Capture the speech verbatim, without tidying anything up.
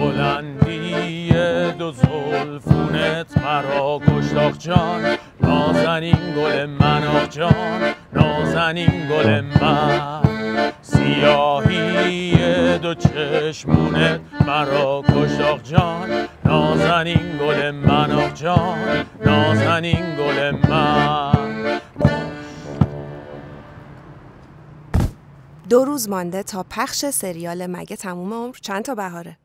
بلندی دو زلفونت مرا کشت آخ جان، نازنین گل من آخ جان، نازنین گل من. سیاهی دو چشمونت مرا کشت آخ جان، نازنین گل من آخ جان، نازنین گل من. دو روز مانده تا پخش سریال مگه تموم عمر چند تا بهاره؟